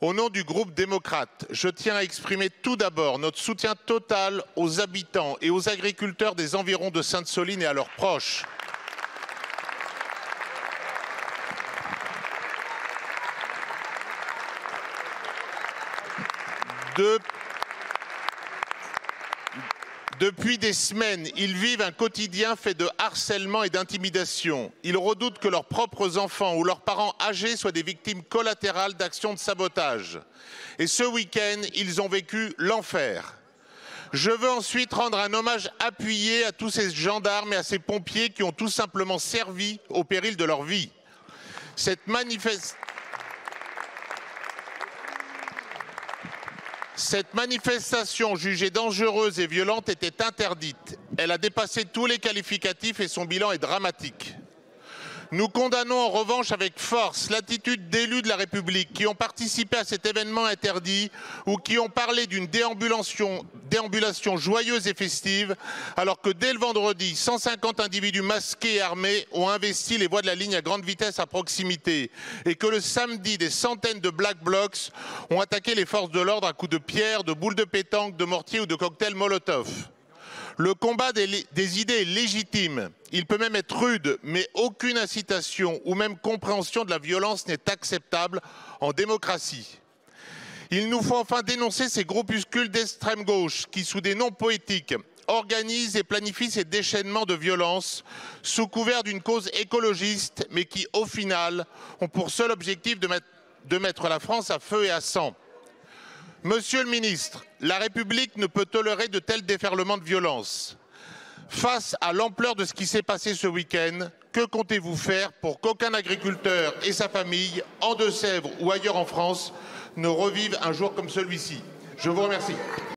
Au nom du groupe démocrate, je tiens à exprimer tout d'abord notre soutien total aux habitants et aux agriculteurs des environs de Sainte-Soline et à leurs proches. Depuis des semaines, ils vivent un quotidien fait de harcèlement et d'intimidation. Ils redoutent que leurs propres enfants ou leurs parents âgés soient des victimes collatérales d'actions de sabotage. Et ce week-end, ils ont vécu l'enfer. Je veux ensuite rendre un hommage appuyé à tous ces gendarmes et à ces pompiers qui ont tout simplement servi au péril de leur vie. Cette manifestation jugée dangereuse et violente était interdite. Elle a dépassé tous les qualificatifs et son bilan est dramatique. Nous condamnons en revanche avec force l'attitude d'élus de la République qui ont participé à cet événement interdit ou qui ont parlé d'une déambulation joyeuse et festive, alors que dès le vendredi, 150 individus masqués et armés ont investi les voies de la ligne à grande vitesse à proximité et que le samedi, des centaines de Black Blocs ont attaqué les forces de l'ordre à coups de pierre, de boules de pétanque, de mortier ou de cocktails Molotov. Le combat des idées est légitime, il peut même être rude, mais aucune incitation ou même compréhension de la violence n'est acceptable en démocratie. Il nous faut enfin dénoncer ces groupuscules d'extrême gauche qui, sous des noms poétiques, organisent et planifient ces déchaînements de violence sous couvert d'une cause écologiste, mais qui, au final, ont pour seul objectif de mettre la France à feu et à sang. Monsieur le ministre, la République ne peut tolérer de tels déferlements de violence. Face à l'ampleur de ce qui s'est passé ce week-end, que comptez-vous faire pour qu'aucun agriculteur et sa famille, en Deux-Sèvres ou ailleurs en France, ne revivent un jour comme celui-ci? Je vous remercie.